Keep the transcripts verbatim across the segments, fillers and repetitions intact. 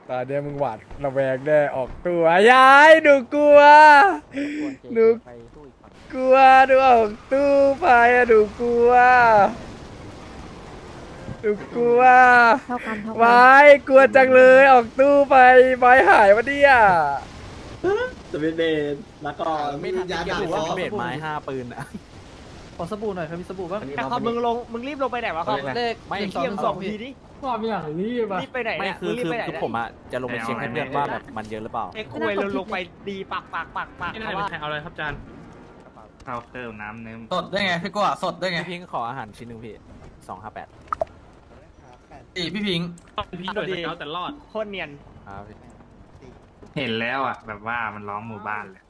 ตอนนี้มึงหวาดระแวงแน่ออกตัวยายดูกลัวดูกลัวดูออกตู้ไปอะดูกลัวดูกลัวไว้กลัวจังเลยออกตู้ไปไม้หายวะเนี่ยสวิตเบนแล้วก็ไม่ทันยาด่าเขาเบนไม้ห้าปืนอ่ะขอสบู่หน่อยครับมีสบู่บ้างครับมึงลงมึงรีบลงไปไหนวะครับเลขไม่เที่ยงสองทีดิความอย่างรีบรีบไปไหนไม่คือคือคือผมอ่ะจะลงไปเช็คให้เพื่อนว่าแบบมันเยอะหรือเปล่าไอ้คุยเราลงไปดีปักปักปักปักไม่ได้เป็นใครเอาอะไรครับจานข้าวเติมน้ำเนื้อสดได้ไงพี่กัวสดได้ไงพี่พิงขออาหารชิ้นหนึ่งพี่สองห้าแปดอีพี่พิงพี่โดยสเกลแต่รอดโคตรเนียนเห็นแล้วอ่ะแบบว่ามันล้อมหมู่บ้านเลย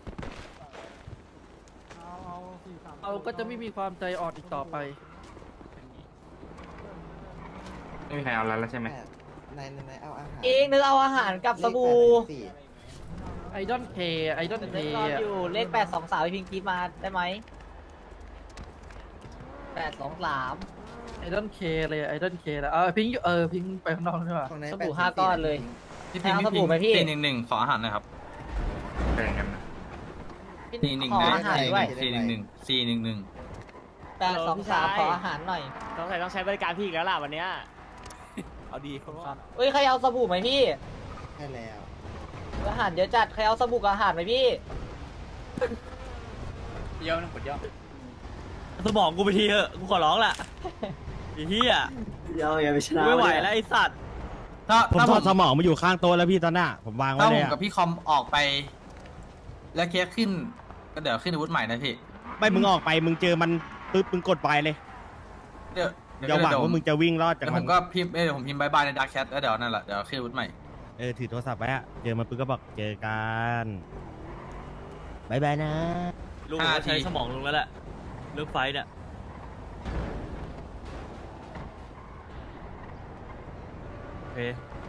เราก็จะไม่มีความใจอ่อนอีกต่อไปไม่มีใครเอาแล้วใช่ไหมนายนายเอาอาหารเองนึกเอาอาหารกับสบู่ไอดอนเคไอดอนเคอยู่เลขแปดสองสามพิงกี้มาได้ไหมแปดสองสามไอดอนเคเลยไอดอนเคแล้วเออพิงเออพิงไปข้างนอกดีกว่าสบู่ห้าก้อนเลยพี่พิงพี่พิงสี่หนึ่งหนึ่งขออาหารหน่อยครับแบ่งกันนะสี่หนึ่งหนึ่งสี่หนึ่งหนึ่งสี่หนึ่งหนึ่งแปดสองสามขออาหารหน่อยต้องใช้ต้องใช้บริการพี่อีกแล้วล่ะวันนี้เอาดีครับเฮ้ยใครเอาสบู่ไหมพี่ใช่แล้วอาหารเยอะจัดใครเอาสบู่กับอาหารไหมพี่เยอะนะกดเยอะสมองกูไปทีเถอะกูขอร้องแหละไอ้เหี้ยเยอะอย่าไปชนะไม่ไหวแล้วไอ้สัตว์ถ้าผมทอดสมองมาอยู่ข้างโต๊ะแล้วพี่ตอนหน้าผมวางไว้เลยถ้าผมกับพี่คอมออกไปแล้วเคสขึ้นก็เดี๋ยวขึ้นอาวุธใหม่นะพี่ไม่มึงออกไปมึงเจอมันปึ๊บมึงกดไปเลยเดี๋ยวอย่าหวังว่ามึงจะวิ่งรอดจากมันผมก็พิมพ์เดี๋ยวผมพิมพ์บายบายในดาร์กแชทแล้วเดี๋ยวนั่นแหละเดี๋ยวขึ้นอาวุธใหม่เออถือโทรศัพท์ไว้อะเจอมันปึ๊บก็บอกเจอกันบายบายนะลุงใช้สมองลุงแล้วแหละเรื่องไฟเนี่ยโอเค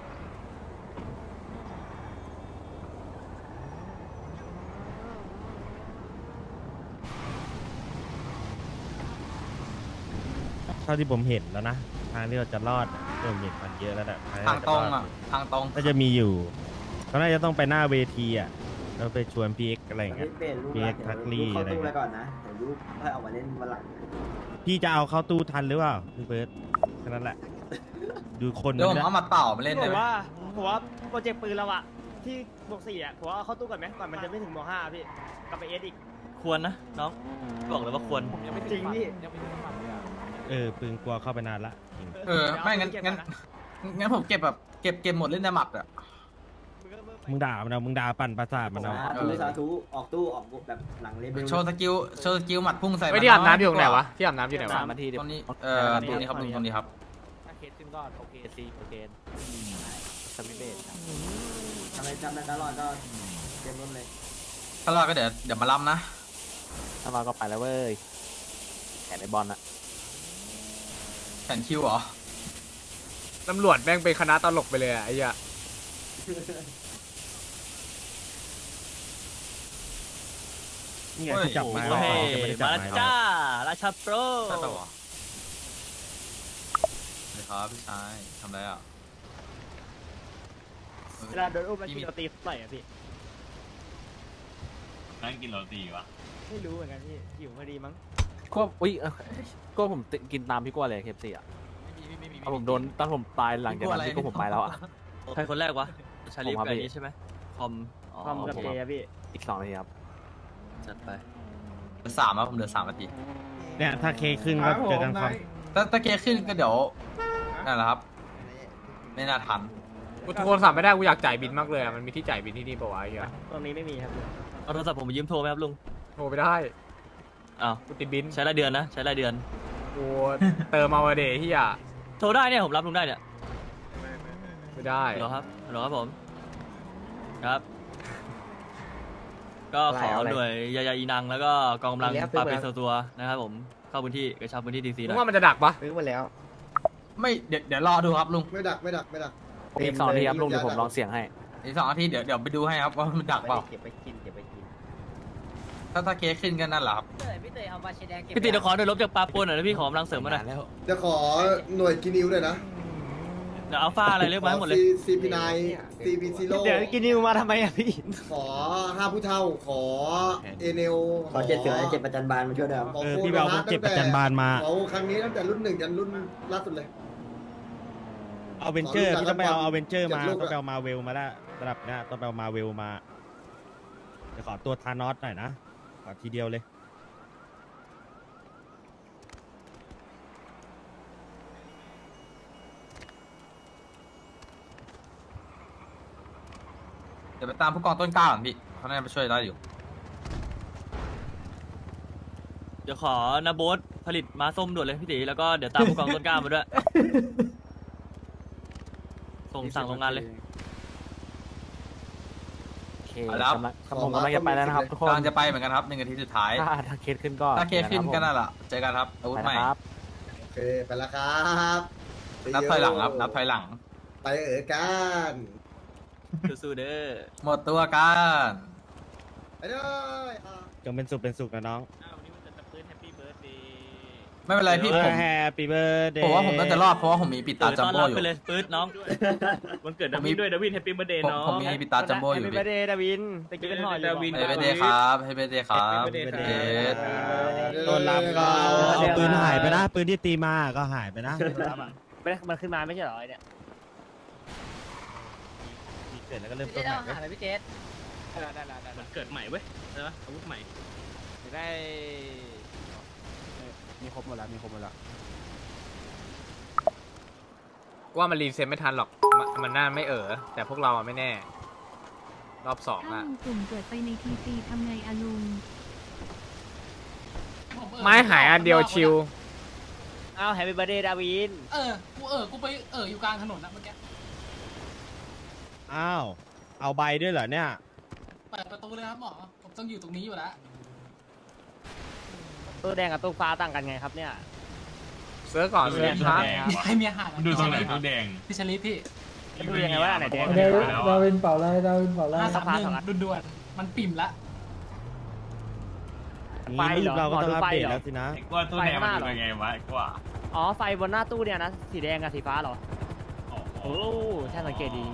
เท่าที่ผมเห็นแล้วนะทางที่เราจะรอดเริ่มเห็นมันเยอะแล้วนะทางตรงอ่ะทางตรงก็จะมีอยู่ก็น่าจะต้องไปหน้าเวทีอ่ะเราไปชวนพีเอ็กอะไรอย่างเงี้ยพีเอ็กทักลี่อะไรเงี้ยก่อนนะเดี๋ยวลูกค่อยเอามาเล่นวันหลังพี่จะเอาเข้าตู้ทันหรือเปล่าพี่เบิร์ดแค่นั้นแหละดูคนเดี๋ยวผมเอามาเป่ามาเล่นเลยว่าผมว่าโปรเจกต์ปืนเราอะที่บวกสี่อะผมว่าเข้าตู้ก่อนไหมก่อนมันจะไม่ถึงบวกห้าพี่กลับไปเอสอีกควรนะน้องบอกเลยว่าควรจริงพี่เออปืนกลัวเข้าไปนานละเออไม่งั้นงั้นงั้นผมเก็บแบบเก็บเก็บหมดเล่นในหมัดอ่ะมึงด่ามันเอามึงด่าปั่นประสาทมันเอาสาธุออกตู้ออกแบบหลังเลเบลโชว์สกิลโชว์สกิลหมัดพุ่งใส่ไม่ที่อาบน้ำอยู่ไหนวะที่อาบน้ำอยู่ไหนวะมาที่ตรงนี้เออตรงนี้ครับตรงนี้ครับถ้าเคสขึ้นก็โอเคซีโอเคสมิเบสทำไมจำได้ตลอดก็เต็มรถเลยถ้ารอดก็เดี๋ยวเดี๋ยวมาล้ำนะถ้ารอดก็ไปแล้วเว้ยแข่งในบอลนะแข่งคิวเหรอตำรวจแม่งเป็นคณะตลกไปเลยอะไอ้เหี้ยนี่ไงจับมาแล้วมาจ้าราชาโปรใช่ป่าวเลยครับพี่ชายทำไรอ่ะเวลาโดนอุ้มแล้วกินโรตีใส่อะพี่นั่งกินโรตีวะไม่รู้เหมือนกันพี่หิวพอดีมั้งก็อุ้ยก็ผมกินตามพี่กัวเลยเคฟซีอ่ะผมโดนตอนผมตายหลังจากนั้นพี่ก็ผมไปแล้วอ่ะใครคนแรกวะชาลีฟแบบนี้ใช่ไหมคอมคอมกับเจพี่อีกสองนาทีครับจัดไปเหลือสามแล้วผมเหลือสามนาทีเนี่ยถ้าเคขึ้นก็เจอกันครับถ้าถ้าเคขึ้นก็เดี๋ยวนั่นแหละครับไม่น่าทันกูโทรศัพท์ไม่ได้กูอยากจ่ายบินมากเลยมันมีที่จ่ายบินที่นี่ป่าวะไอ้เหี้ยตรงนี้ไม่มีครับเอาโทรศัพท์ผมมายืมโทรไหมครับลุงโทรไปได้อ้าวกูติดบินใช้รายเดือนนะใช้รายเดือนกูเติมมาวันเดย์ที่อ่ะโทรได้เนี่ยผมรับลุงได้เนี่ยไม่ได้เหรอครับเหรอครับผมครับก็ขอหน่วยยายาอีนังแล้วก็กองกำลังปราบเป็นตัวนะครับผมเข้าพื้นที่กระชับพื้นที่ดีซีหน่อยว่ามันจะดักปะซื้อมาแล้วไม่เดี๋ยวเดี๋ยวรอดูครับลุงไม่ดักไม่ดักไม่ดักอีกสองนาทีครับลุงเดี๋ยวผมลองเสียงให้อีกสองนาทีเดี๋ยวเดี๋ยวไปดูให้ครับว่ามันดักเปล่าเก็บไปกินเก็บไปกินถ้าถ้าเคขึ้นกันนั่นแหละครับพี่เตยเอามาเชดแดงเก็บพี่ตีเดี๋ยวขอหน่วยลบจากปลาปนหน่อยนะพี่ขอกำลังเสริมมาหน่อยจะขอหน่วยกินิวด้วยนะเดี๋ยวอัลฟาอะไรเรียกมาให้หมดเลยซีพีไนซีพีซีโร่เดี๋ยวกินนิวมาทำไมอะพี่ขอห้าผู้เท่าขอเอเนลขอเจ็ดเสือเจ็ดประจันบานมาช่วยด้วยครับเออพี่เบลเขาเก็บประจันบานมาเขาครั้งนี้ตั้งแต่รุ่นหนึ่งยันรุ่นล่าสุดเลยเอาเวนเจอร์พี่ต้องไปเอาเอาเวนเจอร์มาเจ็ดลูกต้องอะไปเอามาเวลมาแล้วระดับเนี้ยต้องไปเอามาเวลมาเดี๋ยวขอตัวทานอสหน่อยนะขอทีเดียวเลยเดี๋ยวไปตามผู้กองต้นกล้าก่อนพี่เขาน่าจะไปช่วยได้อยู่เดี๋ยวขอนาโบ๊ทผลิตม้าส้มด่วนเลยพี่ตีแล้วก็เดี๋ยวตามผู้กองต้นกล้ามาด้วย ส่งสั่งโรงงานเลยโอเคเอาแล้วกำลังผมกำลังจะไปแล้วนะครับทุกคนกำลังจะไปเหมือนกันครับหนึ่งนาทีสุดท้ายถ้าถ้าเคสขึ้นก็ถ้าเคสขึ้นกันนั่นแหละเจอกันครับอาวุธไปใหม่นะครับโอเคไปแล้วครับนับถอยหลังครับนับถอยหลังไปเอ๋อกันสู้ๆเด้อหมดตัวกันไปเลยอ่ะจงเป็นสุขเป็นสุขนะน้องไม่เป็นไรพี่ผมแฮปปี้เบิร์ดเดย์ผมว่าผมน่าจะรอดเพราะว่าผมมีปิดตาจัมต้อนโบ้รับอยู่ไปเลยปื๊ดน้องวันเกิดดาวินด้วยดาวินแฮปปี้เบิร์ดเดย์ผมน้องผมมีปิดตาจัมโบ้อยู่เฮปพี่ปี้เบอร์เดย์ดาวินตะกี้เป็นห่ออยู่ดาวินเฮปปี้เดย์ครับเฮปปี้เดย์ครับ Happy birthday เดย์ต้นรับก็เอาเอาปืนหายไปนะปืนที่ตีมาก็หายไปนะไม่ได้มันขึ้นมาไม่ใช่เหรอไอเนี่ยมีเกิดแล้วก็เริ่มต้นใหม่เว้ยหายไปพี่เจสวันเกิดใหม่เว้ยใช่ปะอาวุธใหม่ได้มีครบหมดแล้วมีครบหมดแล้วว่ามันรีเซ็ตไม่ทันหรอกมันมันน่าไม่เออแต่พวกเราอะไม่แน่ รอบสองถ้าอะลุงกลุ่มเกิดไปในทีซีทำไงอะลุงไม้หายอันเดียวชิวอ้าวแฮปปี้เบอร์เดย์ดาวินเออ กูเออ กูไปเอออยู่กลางถนนนะเมื่อกี้อ้าวเอาใบด้วยเหรอเนี่ยเปิดประตูเลยครับหมอ ผมต้องอยู่ตรงนี้อยู่แล้วตู้แดงกับตู้ฟ้าต่างกันไงครับเนี่ยเซิร์ฟก่อนเซิร์ฟครับมีใครมีอาหารดูตรงไหนตู้แดงพี่ชลิปพี่ดูยังไงว่าอันไหนแดงดาวินเป่าเลยดาวินเป่าเลยห้าสามหนึ่งด่วนๆมันปิ่มละนี่ลูกเราก็ต้องอัปเดตแล้วสินะว่าตู้แดงมันเป็นไงวะกว่าอ๋อไฟบนหน้าตู้เนี่ยนะสีแดงกับสีฟ้าเหรอโอ้ใช่สังเกตดี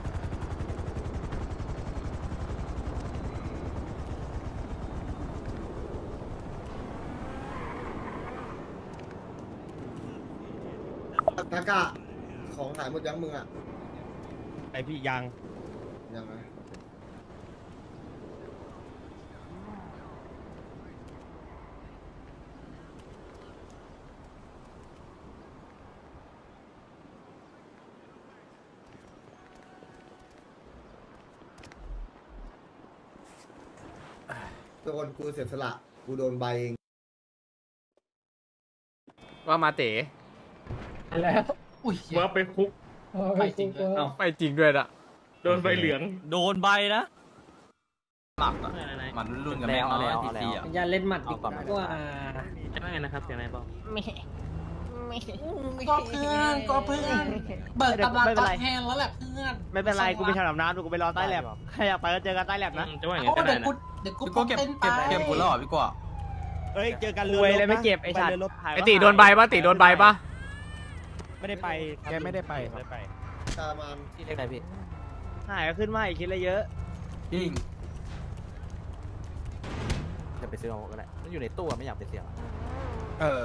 กากะของหายหมดยังมึงอ่ะไอพี่ยังยังไงโดนกูเสียสละกูโดนใบเองว่ามาเต๋แล้วอุ้ยว่าไปคุกไปจริงเอาไปจริงด้วยอะโดนใบเหลืองโดนใบนะหลักอะมันรุ่นๆกันแม่งเอาแล้วทีเอาแล้วทีอ่ะอย่าเล่นหมัดดีกว่าจะว่าไงนะครับเสียงไหนบอกก็เพื่อนก็เพื่อนเบิกกำลังตัดแทนแล้วแหละเพื่อนไม่เป็นไรกูไปฉลามน้ำดูกูไปรอใต้แลบใครอยากไปก็เจอกันใต้แลบนะจะว่าไงโอ้ก็ได้เดี๋ยวกูนะเดี๋ยวกูพี่โก้เก็บเก็บเก็บบุญแล้วเหรอพี่โก้เอ้ยเจอกันรวยเลยไม่เก็บไอ้ไปชัดเรือรบไอติโดนใบปะติโดนใบปะไม่ได้ไปแกไม่ได้ไปไม่ได้ไปตามมันที่เรียกอะไรพี่หายก็ขึ้นมาอีกคิดอะไรเยอะจริงจะไปซื้อเอาก็ได้มันอยู่ในตู้อะไม่อยากไปเสี่ยงอะเออ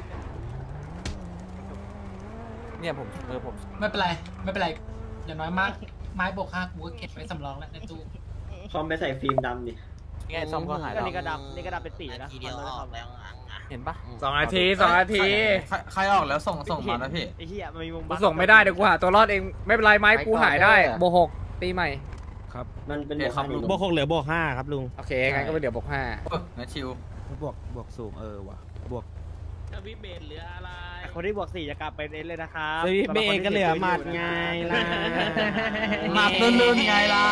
เนี่ยผมเออผมไม่เป็นไรไม่เป็นไรอย่างน้อยมากไม้บวกห้ากูก็เก็บไว้สำรองแล้วในตู้คอมไปใส่ฟิล์มดำดิง่ายซ่อมก็หายก็แล้วนี่กระดับนี่กระดับเป็นสีนะทีเดียวออกแล้วเห็นปะสองนาทีสองนาทีใครใครออกแล้วส่งส่งมานะพี่ไอ้เหี้ยมันมีวงกูส่งไม่ได้เดี๋ยวกูหาตัวรอดเองไม่เป็นไรไม้กูหายได้โบหกตีใหม่มันเป็นโอเคครับบวกหกเหลือบวกห้าครับลุงโอเคงั้นก็ไปเดี๋ยวบวกห้าเอองั้นชิวบวกบวกสูงเออว่ะบวกจะวิเบนหรืออะไรคนที่บวกสี่จะกลับไปเน้นเลยนะครับเฮ้ยเบก็เหลือหมัดไงล่ะหมัดลื่นๆไงล่ะ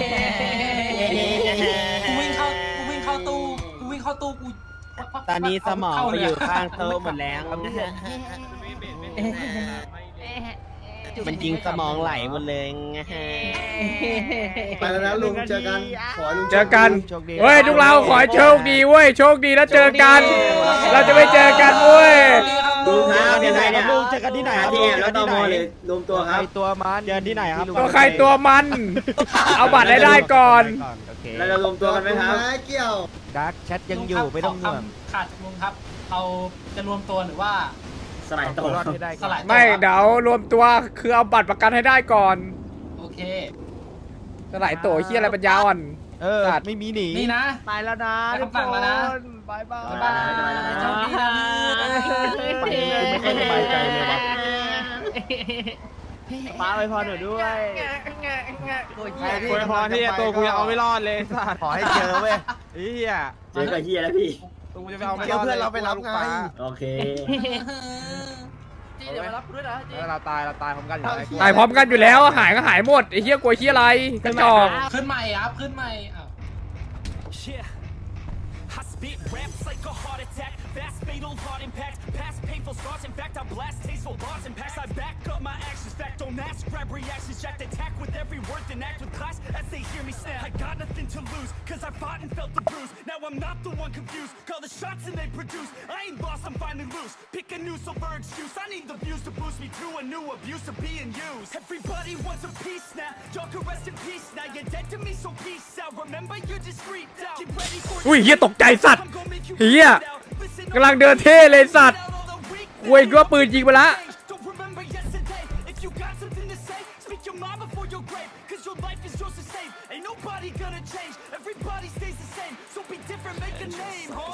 กูวิ่งเข้ากูวิ่งเข้าตู้กูวิ่งเข้าตู้กูตอนนี้สมองไปอยู่ข้างโต๊ะหมดแล้ว มันยิงสมองไหลหมดเลยไงไปแล้วนะลุงเจอกันขอให้ลุงเจอกันเฮ้ยทุกเราขอให้โชคดีเว้ยโชคดีแล้วเจอกัน เราจะไปเจอกันเว้ยลุงครับนี่แหละครับลุงเจอกันที่ไหนครับที่แอบแล้วตอมอเลยรวมตัวครับตัวมันเจอที่ไหนครับตัวใครตัวมัน เอาบัตรให้ได้ก่อนเราจะรวมตัวกันไหมครับเกี่ยวดักแชทยังอยู่ไม่ต้องห่วงขาดลุงครับ เอาจะรวมตัวหรือว่าสลายตัวสลายตัวไม่เดี๋ยวรวมตัวคือเอาบัตรประกันให้ได้ก่อนโอเคสลายตัวเฮียอะไรปัญญาอ่อนเออไม่มีหนีนี่นะไปแล้วนะไปทุกคำสั่งแล้วนะคนบายบายบ๊ายบายโชคดีนะไปไม่ค่อยสบายใจเลยวะป้าไปพอหนูด้วยอวยพรที่ตัวกูยังเอาไม่รอดเลยสัตว์ขอให้เจอเว้ยเฮียเจอกับเฮียแล้วพี่กูจะไปเอาไม่รอดเพื่อนเราไปรับไงโอเคจีเดี๋ยวมารับด้วยนะจีเราตายเราตายพร้อมกันอยู่แล้วตายพร้อมกันอยู่แล้วหายก็หายหมดไอ้เฮียกลัวเฮียอะไรกระจอกขึ้นใหม่ครับขึ้นใหม่อ้าว I spit raps like a heart attack, fast fatal heart impact, past painful scars. In fact, I blast tasteful bars and pass. I back up my actions, fact don't ask, grab reactions, jacked attack with every word, then act with class as they hear me snap. I got nothing to lose, cause I fought and felt the bruise. Now I'm not the one confused, call the shots and they produce. I ain't lost, I'm finally loose. Pick a new silver excuse. I need the views to boost me to a new abuse of being used. Everybody wants a piece now, y'all can rest in peace now. You're dead to me, so peace out. Remember you're discreet now. Get ready for อุ้ยเฮียตกใจสัตว์เฮียกำลังเดินเท่เลยสัตว์เว้ยก็ปืนยิงไปละ Don't remember yesterday. If you got something to say, speak your mind before your grave. Cause your life is yours to save. Ain't nobody gonna change. Everybody stays the same. So be different, make a name, huh?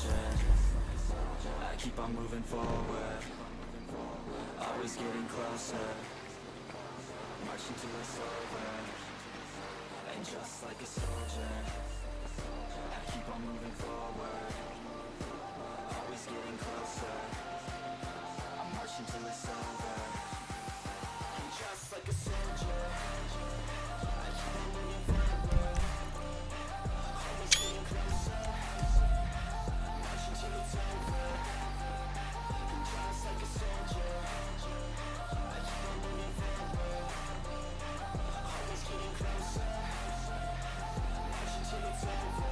I keep on moving forward. Always getting closer. Marching till it's over. And just like a soldier, I keep on moving forward. Always getting closer. I'm marching till it's over. And just like a soldier, I keep on moving forward. Always getting closer. I'm marching till it's over. And just like a soldier, I keep on moving forward. Always getting closer. I'm marching till it's over.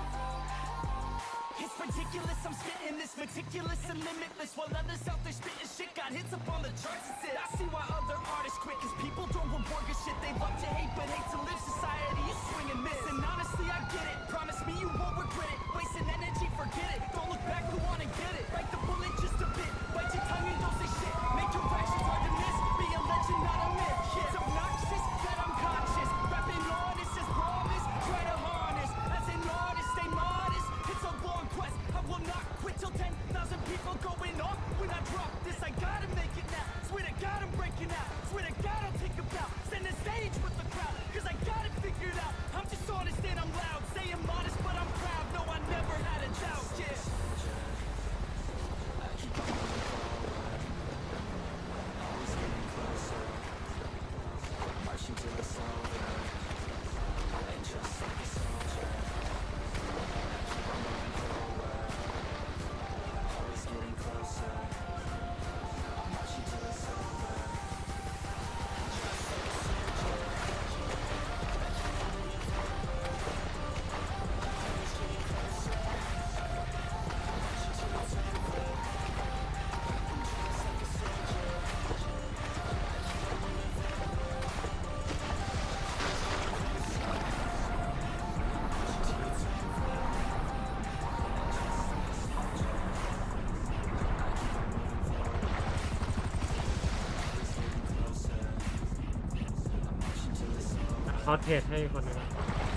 It's ridiculous, I'm spitting this meticulous and limitless. While others out there spitting shit got hits up on the charts and shit. I see why other artists quit, cause people don't reward good shit. They love to hate but hate to live. Society is swing and miss. And honestly I get it, promise me you won't regret it. Wasting energy, forget it, don't look back, go on and get it. Bite the bullet just a bit, bite your tongue and don't say shit. Make your actions hard to miss, be a legend not a myth. It's obnoxious that I'm conscious, rapping honest as promise. Try to harness, as an artist stay modest. It's a long quest, I will not quit till ten thousand people going off. When I drop this I gotta make it now. Swear to God I'm breaking out, swear to God I'll take a bow. Stand the stage with the crowd, cause I got it figured out. I'm just honest and I'm loud, saying modest but I'm proud. No I never had a doubt, yeah. I keep on moving forward. Always getting closer. Marching till it's over. And just like a soldier, I keep on moving forward. Always getting closer. I'm marching till it's over. And just like a soldier, I keep on moving forward. Always getting closer. I'm marching till it's over. And just like a soldier, I keep on moving forward. เขาเทรดให้คนนึง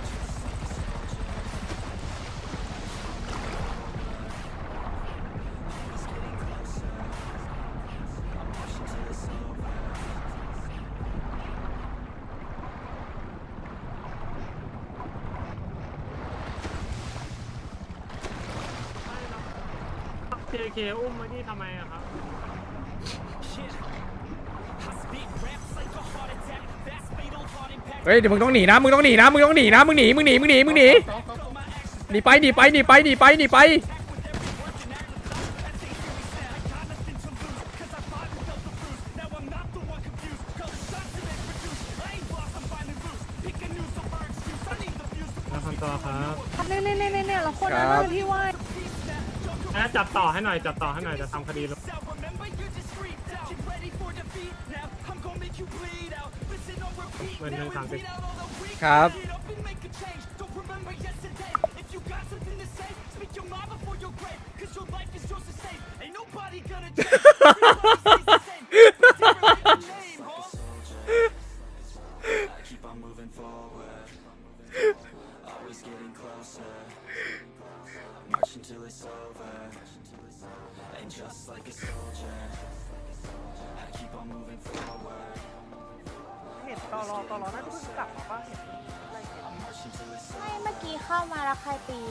เจเคอุ้มมานี่ทำไมอะครับเฮ้ยเดี๋ยวมึงต้องหนีนะมึงต้องหนีนะมึงต้องหนีนะมึงหนีมึงหนีมึงหนีมึงหนีหนีไปหนีไปหนีไปหนีไปหนีไปแล้วคนต่อครับเนี่ยเนี่ยเนี่ยเนี่ยเราคนนั้นเลยพี่ว่าจับต่อให้หน่อยจับต่อให้หน่อยจะทำคดีแล้ว Remember you're just มันยังสามสิบครับ keep on moving forward, always getting closer, marching till it's over, and just like a soldier, I keep on moving forward. เห็นตอรอตอรอน่าจะเพิ่งกลับมาป่ะไม่เมื่อกี้เข้ามาแล้วใครตี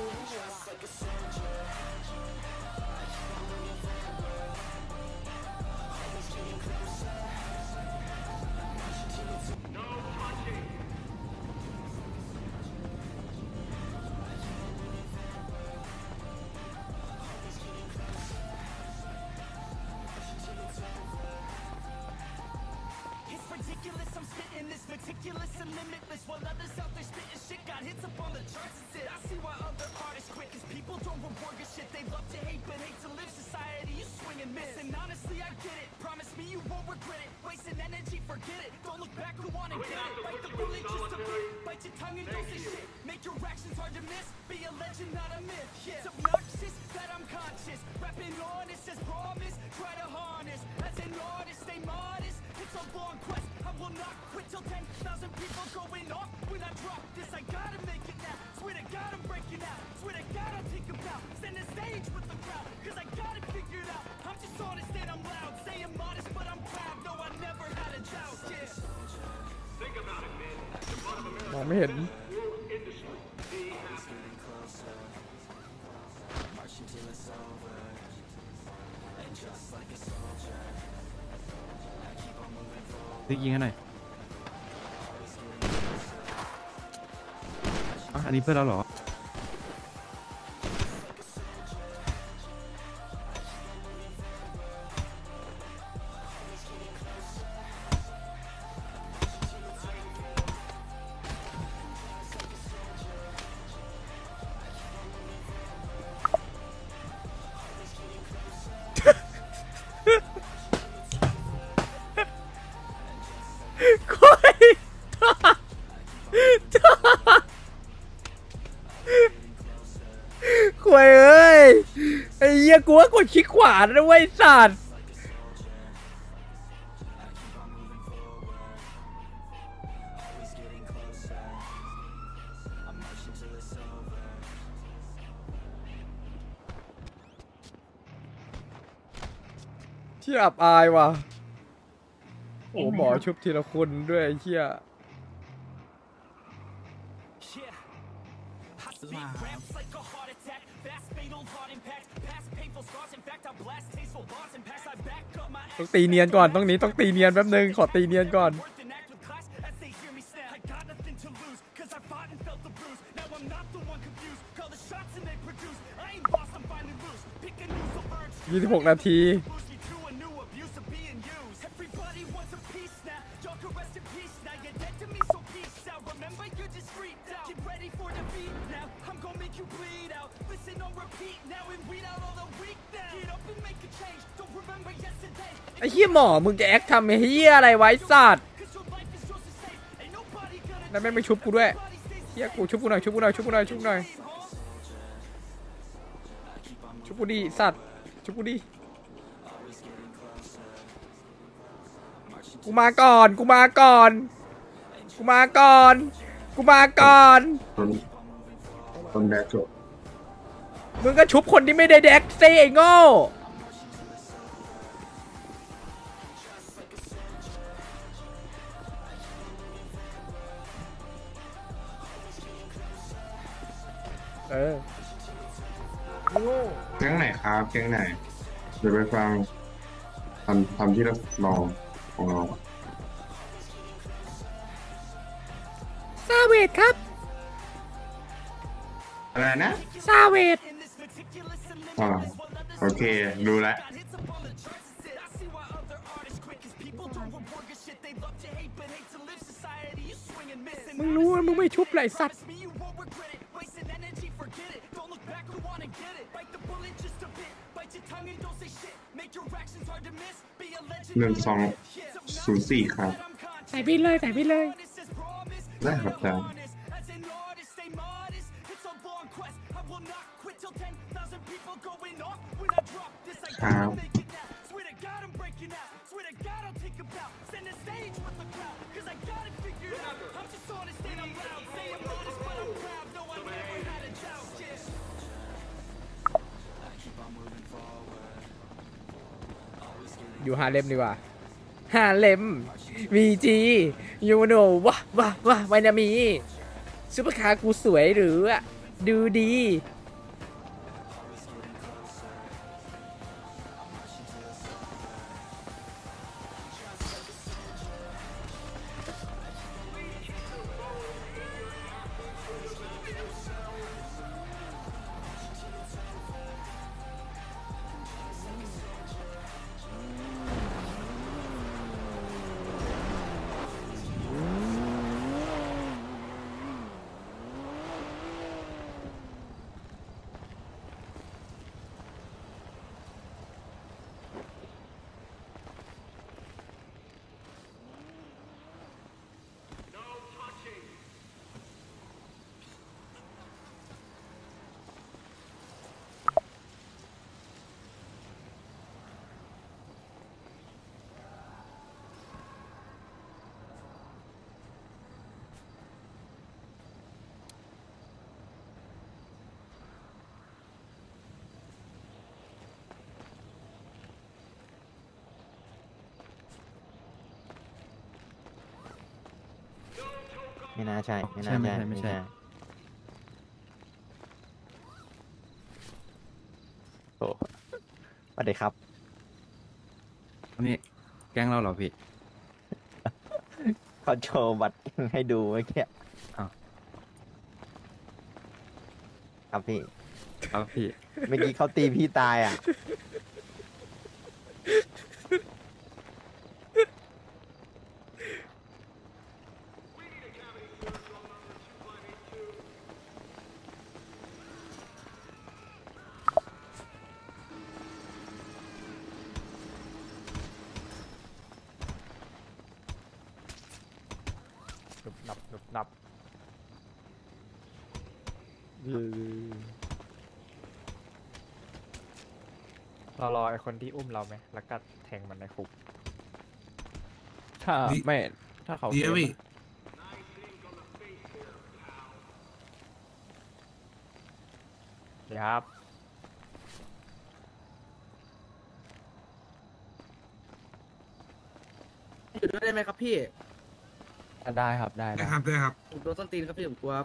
Meticulous and limitless, while others out there spitting shit got hits up on the charts and shit. I see why other artists quit, cause people don't reward good shit. They love to hate, but hate to live. Society is swing and miss, and honestly I get it. Promise me you won't regret it. Wasting energy, forget it. Don't look back, who wanna get it? Bite the bullet just a bit. Bite your tongue and don't say shit. Make your actions hard to miss. Be a legend, not a myth. Yeah. It's obnoxious that I'm conscious. Rapping honest as promise. Try to harness. As an artist, stay modest. It's a long quest. I will not quit till ten thousand people going off. When I drop this, I gotta make it now. Swear to God, I'm breaking out. Swear to God, I'll think about. Stand the stage with the crowd. Cause I got it figured out. I'm just honest and I'm loud. Say I'm modest, but I'm proud. No, I never had a doubt. Yeah. Think about it, man. มองไม่เห็นซื้อยิงให้หน่อยอ่ะอันนี้เพื่อนเราเหรอ ควยเอ้ยไอ้เหี้ยกูว่ากดคลิกขวานะเว้ยสัตว์ที่อับอายว่ะโอ้หมอชุบทีละคนด้วยไอ้เหี้ยต้องตีเนียนก่อนต้องนี้ต้องตีเนียนแป๊บนึงขอตีเนียนก่อนยี่สิบหกนาทีไอ้เหี้ยหมอมึงจะแอคทำไอ้เหี้ยอะไรไว้สัตว์แล้วไม่ไม่ชุบกูด้วยเหี้ยกูชุบกูหน่อยชุบกูหน่อยชุบกูหน่อยชุบกูหน่อยชุบกูดิสัตว์ชุบกูดิกูมาก่อนกูมาก่อนกูมาก่อนกูมาก่อนคนแดกจบมึงก็ชุบคนที่ไม่ได้แดกสิไอ้โง่เออแก๊งไหนครับแก๊งไหนเดี๋ยวไปฟังทำทำที่เราลองของเราซาเวดครับอะไรนะซาเวดอ่าโอเครู้แล้วมึงรู้ว่ามึงไม่ชุบไรสัตว์หนึ่งสองศูนย์สี่ครับใส่บินเลยใส่บินเลยได้ครับอาจารย์ ครับอยู่ฮาเลมดีกว่าฮาเลมวีจียูโนวะวะวะไวนามีซุปเปอร์คาร์กูสวยหรืออะดูดีไม่น่าใช่ไม่น่าใช่ไม่ใช่โอ้สวัสดีครับนี่แก๊งเราเหรอพี่เขาโชว์บัตรให้ดูเมื่อกี้อ้าวครับพี่ครับพี่เมื่อกี้เขาตีพี่ตายอ่ะหนุบหนับหนุบหนับเรารอไอคนที่อุ้มเราไหมแล้วก็แทงมันในคุกถ้าไม่ถ้าเขาเสียนะเดี๋ยวครับอยู่ด้วยได้ไหมครับพี่ได้ครับได้ได้ครับได้ครับผมโดนต้นตีนครับพี่ผมกลัวครับ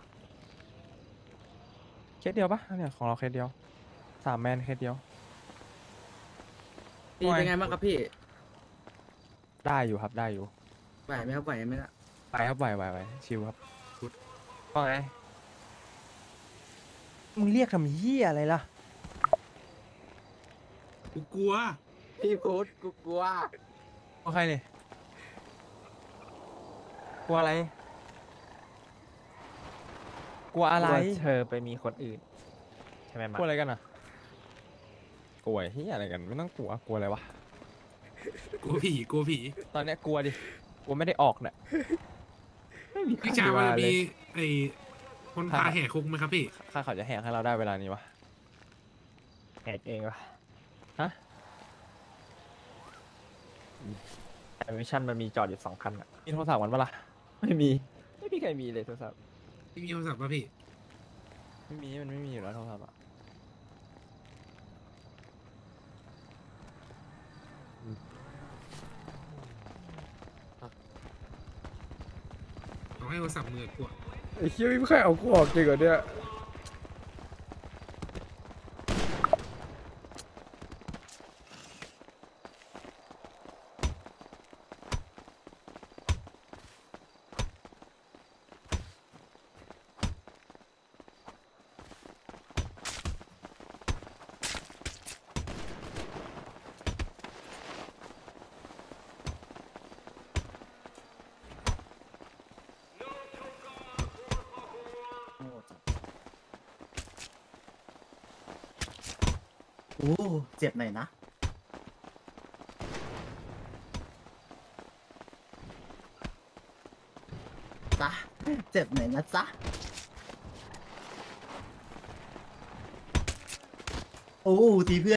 เคสเดียวปะเนี่ยของเราเคสเดียวสามแมนเคสเดียวตีเป็นไงบ้างครับพี่ได้อยู่ครับได้อยู่ไหวไหมครับไหวไหมล่ะไปครับไหวไหวไหวชิวครับว่าไงมึงเรียกทำเหี้ยอะไรล่ะกูกลัวพี่พูดกูกลัวว่าใครเนี่ยกลัวอะไรกลัวอะไรเธอไปมีคนอื่นใช่ไหมกลัวอะไรกันอ่ะกลัวเหี้ยอะไรกันไม่ต้องกลัวกลัวอะไรวะกลัวผีกลัวผีตอนเนี้ยกลัวดิกลัวไม่ได้ออกเนี่ยไม่มีพี่ชายมันจะมีไอ้คนพาแหกคุกไหมครับพี่ข้าเขาจะแหกให้เราได้เวลานี้วะแหกเองวะฮะแต่มิชชั่นมันมีจอดอยู่สองคันอ่ะมีโทรศัพท์มันปะล่ะไม่มีไม่มีใครมีเลยโทรศัพท์พี่มีโทรศัพท์ป่ะพี่ไม่มีมันไม่มีอยู่แล้วโทรศัพท์อ่ะเอาให้โทรศัพท์มือกว่าไอ้เชี่ยไม่เคยเอากูออกจริงเหรอเนี่ยโอ้เจ็บหน่อยนะจ๊ะเจ็บหน่อยนะจ๊ะโอ้ทีเพื่อน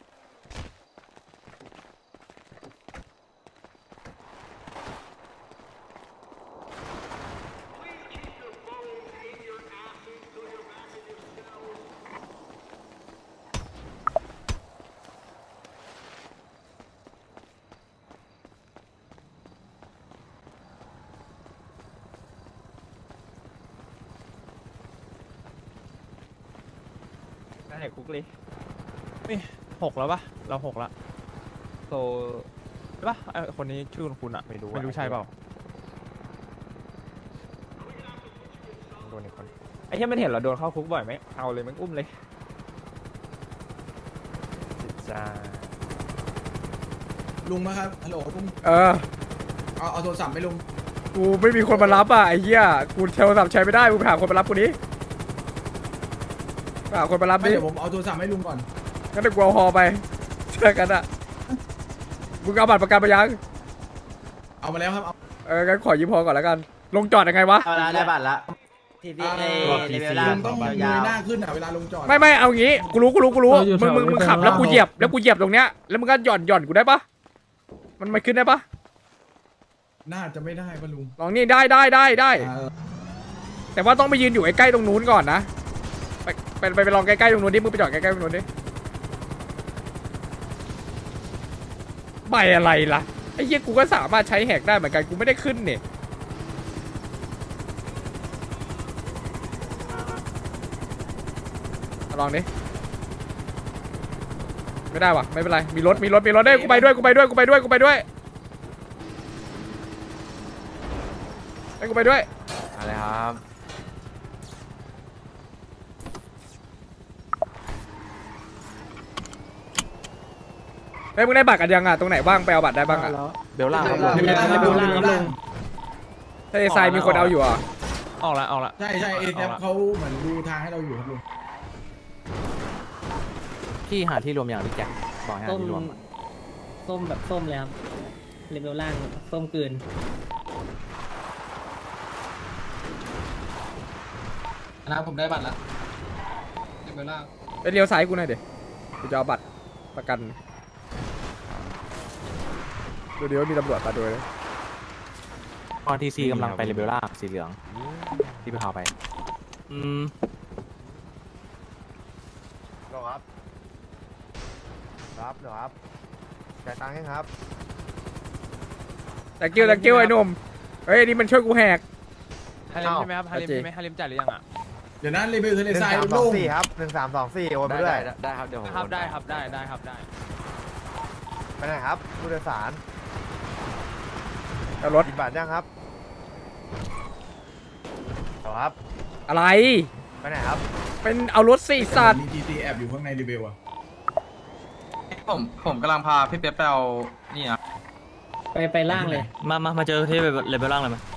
ไหนคุกเลยนี่หกแล้วปะเราหกแล้วโซใช่ปะไอคนนี้ชื่อคุณอะไม่รู้ไม่รู้ใช่เปล่าโดนอีกคนไอ้ที่มันเห็นเราโดนเข้าคุกบ่อยไหมเอาเลยมันอุ้มเลยจ้าลุงมาครับฮัลโหลลุงเออเอาเอาโทรศัพท์ไปลุงกูไม่มีคนมารับอ่ะไอ้เหี้ยกูโทรศัพท์ใช้ไม่ได้กูหาคนมารับกูนี้หาคนมารับดิเดี๋ยวผมเอาโทรศัพท์ให้ลุงก่อนงั้นเดี๋ยวกูเอาฮอไปเจอกันอ่ะมึงเอาบัตรประกันไปยังเอามาแล้วครับเอาเอองั้นขอยืมฮอก่อนแล้วกันลงจอดยังไงวะเอาละได้บัตรละทีพีเอเลเวลล่างลุงต้องเงยหน้าขึ้นอ่ะเวลาลงจอดไม่ไม่เอางี้กูรู้กูรู้กูรู้มึงมึงมึงขับแล้วกูเหยียบแล้วกูเหยียบตรงเนี้ยแล้วมึงก็หย่อนหย่อนกูได้ปะมันมันขึ้นได้ปะน่าจะไม่ได้ป่ะลุงลองนี่ได้ได้ได้ได้แต่ว่าต้องไปยืนอยู่ใกล้ๆตรงนู้นก่อนนะไปไปไปไปลองใกล้ๆตรงนู้นดิมึงไปจอดใกล้ๆตรงนู้นดิใบอะไรล่ะไอ้เหี้ยกูก็สามารถใช้แหกได้เหมือนกันกูไม่ได้ขึ้นเนี่ยลองดิไม่ได้วะไม่เป็นไรมีรถมีรถมีรถได้กูไปด้วยกูไปด้วยกูไปด้วยกูไปด้วยให้กูไปด้วยอะไรครับเฮ้ยมึงได้บัตรกันยังอ่ะตรงไหนบ้างไปเอาบัตรได้บ้างอ่ะเบลล่าครับลุงเบลล่างครับลุงถ้าไอ้ทรายมีคนเอาอยู่อ่ะออกละออกละใช่ใช่เอแซเขาเหมือนดูทางให้เราอยู่ครับลุงพี่หาที่รวมอย่างพี่แจ็คบอกให้หาที่รวมส้มแบบส้มเลยครับเลเวลล่างส้มเกินนะผมได้บัตรละเลเวลล่างไปเลี้ยวซ้ายกูหน่อยเดี๋ยวกูจะเอาบัตรประกันดูเดี๋ยวมีตำรวจมาด้วยเลยตอนทีซีกำลังไปเลเวลล่างสีเหลืองที่ไปพาไปอืมครับครับเดี๋ยวครับจ่ายตังค์ให้ครับแต่กิ้วแต่กิ้วไอ้หนุ่มเฮ้ยนี่มันช่วยกูแหกฮาริมใช่ไหมครับฮาริมใช่ไหมฮาริมจ่ายหรือยังอ่ะเดี๋ยวนั้นเลเวลทะเลหนึ่ทงรายสามสลุองงสี่ครับหนึ่งสามสองสี่โอนไปด้วยได้ครับเดี๋ยวผมครับได้ครับได้ได้ครับได้ไปไหนครับผู้โดยสารเอารถกี่บาทยังครับครับอะไรไปไหนครับเป็นเอารถสี่สัตว์มีทีซีแอบอยู่ข้างในเลเวลอ่ะผมผมกำลังพาพี่เป๊ปไปเอานี่นะไปไปล่างเลยมามามาเจอที่เลเวลล่างเลยไหม